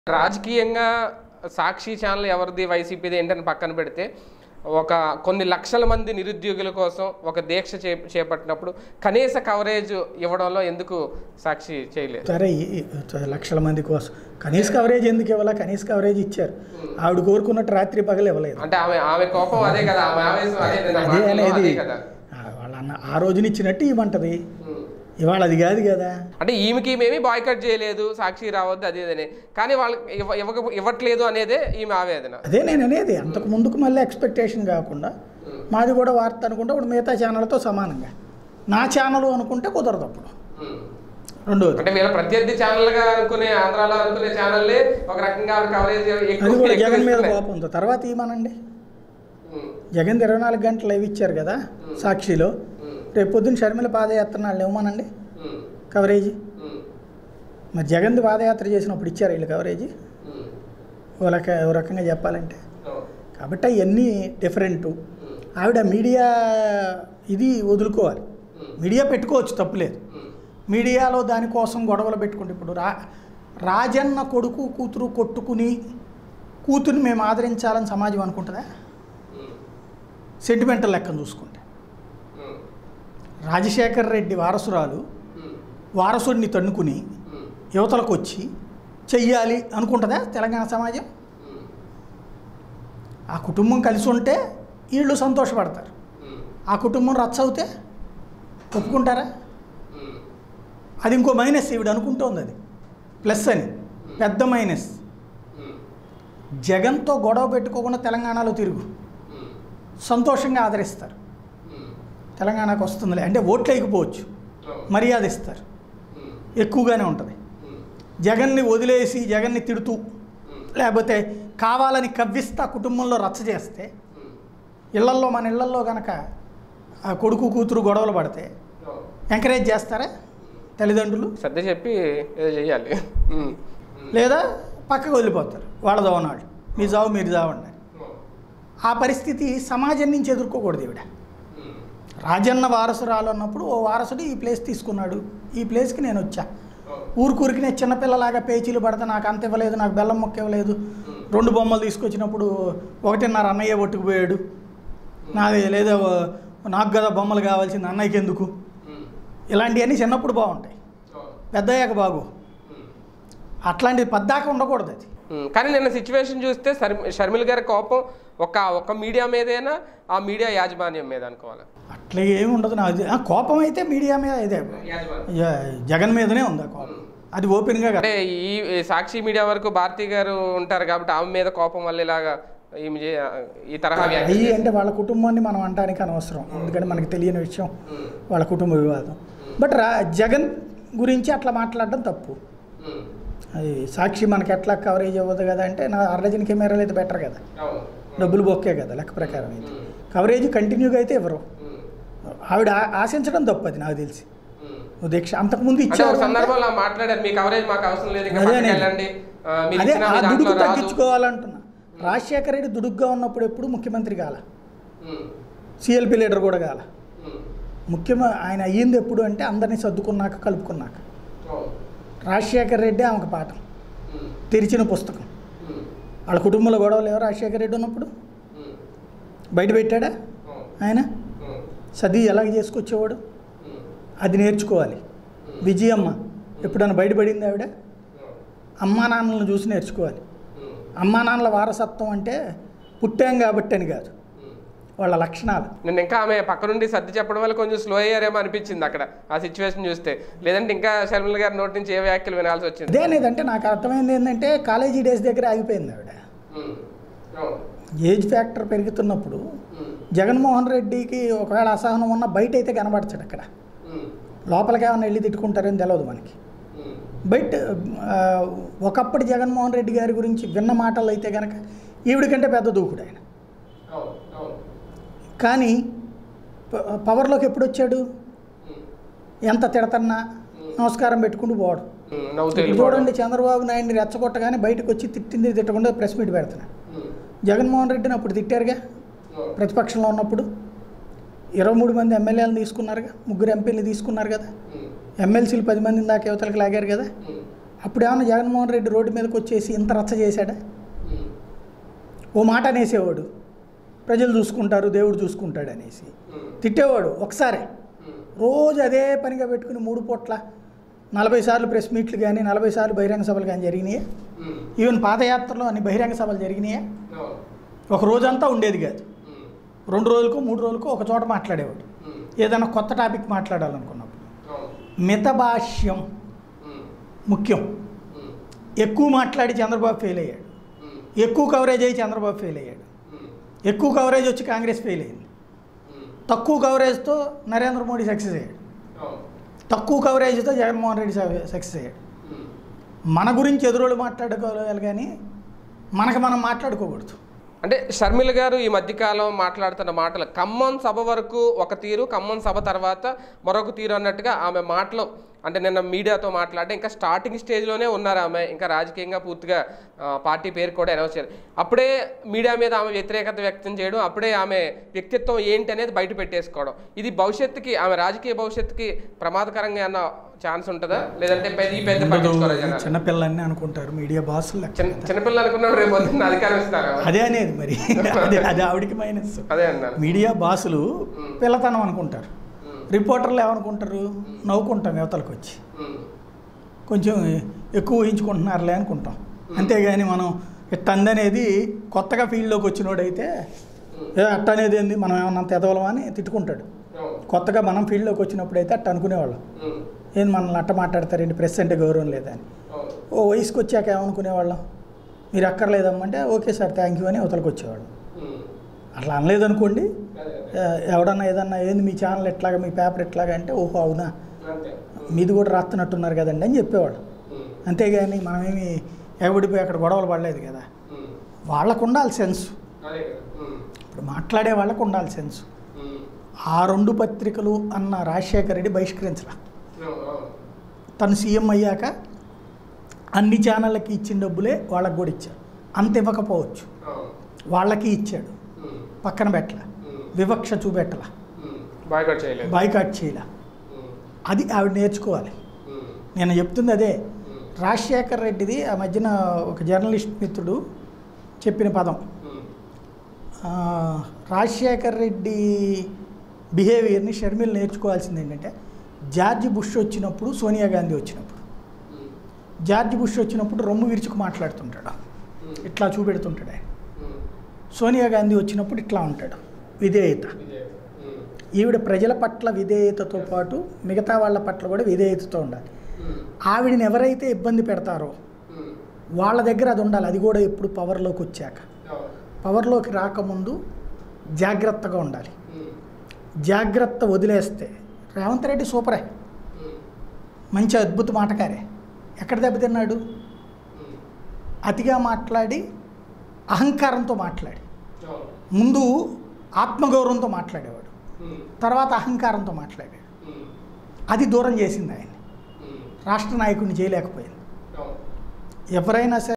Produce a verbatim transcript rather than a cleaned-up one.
రాజకీయంగా సాక్షి ఛానల్ ఎవరిది వైసీపీది ఏంటని పక్కన పెడితే ఒక కొన్ని లక్షల మంది నిరుద్యోగుల కోసం ఒక దీక్ష చే చేపట్టినప్పుడు కనీస కవరేజ్ ఇవ్వడంలో ఎందుకు సాక్షి చేయలేదు? సరే, లక్షల మంది కోసం కనీస కవరేజ్ ఎందుకు ఇవ్వాలా? కనీస కవరేజ్ ఇచ్చారు. ఆవిడ కోరుకున్నట్టు రాత్రి పగలు ఇవ్వలేదు. అంటే ఆమె ఆమె కోపం అదే కదా, ఆమె ఆవేశం అదే అనేది వాళ్ళ అన్న ఆ రోజున ఇచ్చినట్టు ఇవ్వంటది. ఇవాళ అది కాదు కదా. అంటే ఈమెకి మేమీ బాయ్కట్ చేయలేదు, సాక్షి రావద్దు అది అదే, కానీ వాళ్ళకి ఇవ్వ ఇవ్వట్లేదు అనేదే ఈమె ఆవేదన. అదే నేను అనేది. అంతకు ముందుకు మళ్ళీ ఎక్స్పెక్టేషన్ కాకుండా మాది కూడా వార్త అనుకుంటే ఇప్పుడు మిగతా ఛానల్తో సమానంగా నా ఛానల్ అనుకుంటే కుదరదు. అప్పుడు రెండోది అంటే వీళ్ళ ప్రత్యర్థి ఛానల్గా అనుకునే ఆంధ్రాలో అనుకునే ఛానల్లే ఒక రకంగా కవరేజ్ అది కూడా జగన్ మీద కోపం ఉంది. తర్వాత ఏమనండి, జగన్ ఇరవై నాలుగు గంటలు లైవ్ ఇచ్చారు కదా సాక్షిలో. రేపు పొద్దున్న షర్మిల పాదయాత్ర నాళ్ళు ఇవ్వమనండి కవరేజ్. మరి జగన్ పాదయాత్ర చేసినప్పుడు ఇచ్చారు వీళ్ళు కవరేజ్ ఓ రక ఓ రకంగా చెప్పాలంటే. కాబట్టి అవన్నీ డిఫరెంటు. ఆవిడ మీడియా ఇది వదులుకోవాలి. మీడియా పెట్టుకోవచ్చు, తప్పులేదు. మీడియాలో దానికోసం గొడవలు పెట్టుకుంటే ఇప్పుడు రా రాజన్న కొడుకు కూతురు కొట్టుకుని కూతుర్ని మేము ఆదరించాలని సమాజం అనుకుంటుందా? సెంటిమెంటల్ లెక్కను చూసుకుంటే రాజశేఖర్ రెడ్డి వారసురాలు వారసుడిని తన్నుకుని యువతలకు వచ్చి చెయ్యాలి అనుకుంటుందా తెలంగాణ సమాజం? ఆ కుటుంబం కలిసి ఉంటే వీళ్ళు సంతోషపడతారు. ఆ కుటుంబం రచ్చ అవుతే ఒప్పుకుంటారా? అది ఇంకో మైనస్. ఈవిడ అనుకుంటోంది అది ప్లస్ అని. పెద్ద మైనస్. జగన్తో గొడవ పెట్టుకోకుండా తెలంగాణలో తిరుగు, సంతోషంగా ఆదరిస్తారు. తెలంగాణకు వస్తుందిలే అంటే ఓట్లు వేయకపోవచ్చు, మర్యాద ఇస్తారు, ఎక్కువగానే ఉంటుంది. జగన్ని వదిలేసి జగన్ని తిడుతూ లేకపోతే కావాలని కవ్విస్తా కుటుంబంలో రచ్చ చేస్తే, ఇళ్లల్లో మన ఇళ్లల్లో కనుక కొడుకు కూతురు గొడవలు పడితే ఎంకరేజ్ చేస్తారా తల్లిదండ్రులు? శ్రద్ధ చెప్పి ఏదో చేయాలి, లేదా పక్కకు వదిలిపోతారు. వాళ్ళ దోవనాళ్ళు మీ జావు మీరు జావండి. ఆ పరిస్థితి సమాజం నుంచి ఎదుర్కోకూడదు. ఈవిడ రాజన్న వారసురాలు అన్నప్పుడు ఓ వారసుడు ఈ ప్లేస్ తీసుకున్నాడు, ఈ ప్లేస్కి నేను వచ్చా. ఊరికూరికి నేను చిన్నపిల్లలాగా పేచీలు పడితే నాకు అంత ఇవ్వలేదు, నాకు బెల్లం మొక్క ఇవ్వలేదు. రెండు బొమ్మలు తీసుకొచ్చినప్పుడు ఒకటిన్నర అన్నయ్య పట్టుకుపోయాడు, నాది లేదా నాకు కదా బొమ్మలు కావాల్సింది అన్నయ్యకి ఎందుకు? ఇలాంటివన్నీ చిన్నప్పుడు బాగుంటాయి, పెద్దయ్యాక బాగు. అట్లాంటిది పద్దాక ఉండకూడదు అది. కానీ నిన్న సిచ్యువేషన్ చూస్తే షర్మిల గారి కోపం ఒక ఒక మీడియా మీదేనా, ఆ మీడియా యాజమాన్యం మీద అనుకోవాలి? అట్లా ఏమి ఉండదు. నాకు కోపం అయితే మీడియా మీద ఇదే, జగన్ మీదనే ఉంది ఆ కోపం. అది ఓపెన్గా. అంటే ఈ సాక్షి మీడియా వరకు భారతి గారు ఉంటారు కాబట్టి ఆమె మీద కోపం వల్ల ఇలాగా ఈ తరహా అయ్యి అంటే వాళ్ళ కుటుంబాన్ని మనం అనడానికి అనవసరం, ఎందుకంటే మనకి తెలియని విషయం వాళ్ళ కుటుంబ వివాదం. బట్ రా జగన్ గురించి అట్లా మాట్లాడడం తప్పు. అది సాక్షి మనకి ఎట్లా కవరేజ్ అవ్వదు కదా అంటే, నా అర్ధజన్ కెమెరాలు అయితే బెటర్ కదా, డబ్బులు బొక్కే కదా లెక్క ప్రకారం. అయితే కవరేజ్ కంటిన్యూగా అయితే ఎవరు ఆవిడ ఆశించడం తప్పు. అది నాకు తెలిసి దీక్ష అంతకుముందు ఇచ్చారు సందర్భంలో మాట్లాడారు, మీ కవరేజ్ మాకు అవసరం లేదు. అదే ఆ దుడుకు తగ్గించుకోవాలంటున్నా. రాజశేఖర రెడ్డి దుడుగ్గా ఉన్నప్పుడు ఎప్పుడు ముఖ్యమంత్రి కాల, సిఎల్పి లీడర్ కూడా కాల. ముఖ్యమ ఆయన అయ్యింది ఎప్పుడు అంటే అందరినీ సర్దుకున్నాక కలుపుకున్నాక. రాజశేఖర రెడ్డి ఆమెకు పాఠం, తెరిచిన పుస్తకం. వాళ్ళ కుటుంబంలో గొడవలు ఎవరు రాజశేఖర రెడ్డి ఉన్నప్పుడు బయట పెట్టాడా ఆయన? సది ఎలాగ చేసుకొచ్చేవాడు అది నేర్చుకోవాలి. విజయమ్మ ఎప్పుడన్నా బయటపడింది ఆవిడ? అమ్మా నాన్నలను చూసి నేర్చుకోవాలి. అమ్మా నాన్నల వారసత్వం అంటే పుట్టాం కాబట్టి అని కాదు, వాళ్ళ లక్షణాలు. నేను ఇంకా ఆమె పక్క నుండి సర్ది చెప్పడం వల్ల కొంచెం స్లో అయ్యారేమో అనిపించింది అక్కడ ఆ సిచ్యువేషన్ చూస్తే. లేదంటే ఇంకా షర్మిల గారి నోటి నుంచి ఏ వ్యాఖ్యలు వినాల్సి వచ్చింది? అదే లేదంటే నాకు అర్థమైంది ఏంటంటే కాలేజీ డేస్ దగ్గర ఆగిపోయింది ఆవిడ. ఏజ్ ఫ్యాక్టర్ పెరుగుతున్నప్పుడు జగన్మోహన్ రెడ్డికి ఒకవేళ అసహనం ఉన్న బయట అయితే కనబడతాడు, అక్కడ లోపలికి ఏమైనా వెళ్ళి తిట్టుకుంటారని తెలియదు మనకి. బట్ ఒకప్పటి జగన్మోహన్ రెడ్డి గారి గురించి విన్న మాటలు అయితే కనుక ఈవిడికంటే పెద్ద దూకుడు ఆయన. కానీ పవర్లోకి ఎప్పుడు వచ్చాడు? ఎంత తిడతన్నా నమస్కారం పెట్టుకుంటూ పోవడం. చూడండి, చంద్రబాబు నాయుడిని రెచ్చగొట్టగానే బయటకు వచ్చి తిట్టింది తిట్టకుండా ప్రెస్ మీట్ పెడుతున్నాడు. జగన్మోహన్ రెడ్డిని అప్పుడు తిట్టారుగా ప్రతిపక్షంలో ఉన్నప్పుడు. ఇరవై మూడు మంది ఎమ్మెల్యేలను తీసుకున్నారుగా, ముగ్గురు ఎంపీలు తీసుకున్నారు కదా, ఎమ్మెల్సీలు పది మంది దాకా యువతలకు లాగారు కదా. అప్పుడు ఏమన్నా జగన్మోహన్ రెడ్డి రోడ్డు మీదకి వచ్చేసి ఇంత రచ్చ చేశాడా? ఓ మాట అనేసేవాడు, ప్రజలు చూసుకుంటారు దేవుడు చూసుకుంటాడు అనేసి తిట్టేవాడు ఒకసారి. రోజు అదే పనిగా పెట్టుకుని మూడు పూట్ల నలభై సార్లు ప్రెస్ మీట్లు కానీ నలభై సార్లు బహిరంగ సభలు కానీ జరిగినాయా? ఈవెన్ పాదయాత్రలో అన్ని బహిరంగ సభలు జరిగినాయా? ఒక రోజంతా ఉండేది కాదు, రెండు రోజులకు మూడు రోజులకు ఒక చోట మాట్లాడేవాడు ఏదైనా కొత్త టాపిక్ మాట్లాడాలనుకున్నప్పుడు. మితభాష్యం ముఖ్యం. ఎక్కువ మాట్లాడి చంద్రబాబు ఫెయిల్ అయ్యాడు, ఎక్కువ కవరేజ్ అయ్యి చంద్రబాబు ఫెయిల్ అయ్యాడు, ఎక్కువ కవరేజ్ వచ్చి కాంగ్రెస్ ఫెయిల్ అయింది, తక్కువ కవరేజ్తో నరేంద్ర మోడీ సక్సెస్ అయ్యాడు, తక్కువ కవరేజ్తో జగన్మోహన్ రెడ్డి సక్సెస్ అయ్యాడు. మన గురించి ఎదురోళ్ళు మాట్లాడుకోవాలి కానీ మనకు మనం మాట్లాడుకోకూడదు. అంటే షర్మిల గారు ఈ మధ్యకాలం మాట్లాడుతున్న మాటలు ఖమ్మం సభ వరకు ఒక తీరు, ఖమ్మం సభ తర్వాత మరొక తీరు అన్నట్టుగా ఆమె మాటలు, అంటే నిన్న మీడియాతో మాట్లాడితే ఇంకా స్టార్టింగ్ స్టేజ్లోనే ఉన్నారు ఆమె, ఇంకా రాజకీయంగా పూర్తిగా పార్టీ పేరు కూడా అనౌన్స్ చేయాలి. అప్పుడే మీడియా మీద ఆమె వ్యతిరేకత వ్యక్తం చేయడం, అప్పుడే ఆమె వ్యక్తిత్వం ఏంటి అనేది బయట పెట్టేసుకోవడం, ఇది భవిష్యత్తుకి ఆమె రాజకీయ భవిష్యత్తుకి ప్రమాదకరంగా అన్న ఛాన్స్ ఉంటుందా? లేదంటే పెద్ద పెద్ద పట్టించుకోవాలి? చిన్నపిల్లల్ని అనుకుంటారు మీడియా బాసులు, చిన్నపిల్లలు అనుకున్నాడు రేపు పొద్దున్న అధికారం ఇస్తారు. అదే అనేది మరి అది ఆవిడికి మైనస్. అదే అన్నారు, మీడియా బాసులు పిల్లతనం అనుకుంటారు, రిపోర్టర్లు ఏమనుకుంటారు, నవ్వుకుంటాం యువతలకు వచ్చి, కొంచెం ఎక్కువ ఊహించుకుంటున్నారులే అనుకుంటాం. అంతేగాని మనం ఇట్ట అందనేది కొత్తగా ఫీల్డ్లోకి వచ్చినోడైతే ఏ అట్ట అనేది ఏంది మనం ఏమన్నంత ఎదవలం అని తిట్టుకుంటాడు. కొత్తగా మనం ఫీల్డ్లోకి వచ్చినప్పుడు అయితే అట్ట అనుకునేవాళ్ళం, ఏం మనల్ని అట్ట మాట్లాడతారండి, ప్రెస్ అంటే గౌరవం లేదని. ఓ వయసుకు వచ్చాక ఏమనుకునేవాళ్ళం, మీరు అక్కర్లేదమ్మంటే ఓకే సార్ థ్యాంక్ యూ అని అవతలకు వచ్చేవాళ్ళం. అట్లా అనలేదనుకోండి, ఎవడన్నా ఏదన్నా ఏంది మీ ఛానల్ ఎట్లాగా మీ పేపర్ ఎట్లాగా అంటే ఓహో అవునా మీది కూడా రాస్తున్నట్టున్నారు కదండి అని చెప్పేవాడు. అంతేగాని మనమేమి ఎగబడిపోయి అక్కడ గొడవలు పడలేదు కదా. వాళ్ళకు ఉండాలి సెన్స్, ఇప్పుడు మాట్లాడే వాళ్ళకు ఉండాలి సెన్స్. ఆ రెండు పత్రికలు అన్న రాజశేఖర రెడ్డి బహిష్కరించలా. తను సీఎం అయ్యాక అన్ని ఛానళ్ళకి ఇచ్చిన డబ్బులే వాళ్ళకి కూడా ఇచ్చాడు, అంత ఇవ్వకపోవచ్చు వాళ్ళకి ఇచ్చాడు, పక్కన పెట్టలా, వివక్ష చూపెట్టలా, బాయ్కాట్ చేయలా. అది ఆవిడ నేర్చుకోవాలి. నేను చెప్తుంది అదే. రాజశేఖర రెడ్డిది ఆ మధ్యన ఒక జర్నలిస్ట్ మిత్రుడు చెప్పిన పదం, రాజశేఖర రెడ్డి బిహేవియర్ని షర్మిల నేర్చుకోవాల్సింది ఏంటంటే, జార్జ్ బుష్ వచ్చినప్పుడు సోనియా గాంధీ వచ్చినప్పుడు, జార్జ్ బుష్ వచ్చినప్పుడు రొమ్ము విరుచుకు మాట్లాడుతుంటాడు, ఇట్లా చూపెడుతుంటాడు ఆయన. సోనియా గాంధీ వచ్చినప్పుడు ఇట్లా ఉంటాడు, విధేయత. ఈవిడ ప్రజల పట్ల విధేయతతో పాటు మిగతా వాళ్ళ పట్ల కూడా విధేయతతో ఉండాలి. ఆవిడని ఎవరైతే ఇబ్బంది పెడతారో వాళ్ళ దగ్గర అది ఉండాలి. అది కూడా ఎప్పుడు పవర్లోకి వచ్చాక, పవర్లోకి రాకముందు జాగ్రత్తగా ఉండాలి. జాగ్రత్త వదిలేస్తే రేవంత్ రెడ్డి సూపరే, మంచి అద్భుత మాటకారే. ఎక్కడ దెబ్బతిన్నాడు? అతిగా మాట్లాడి అహంకారంతో మాట్లాడి, ముందు ఆత్మగౌరవంతో మాట్లాడేవాడు, తర్వాత అహంకారంతో మాట్లాడాడు. అది దూరం చేసింది ఆయన్ని, రాష్ట్ర నాయకుడిని చేయలేకపోయింది. ఎవరైనా సరే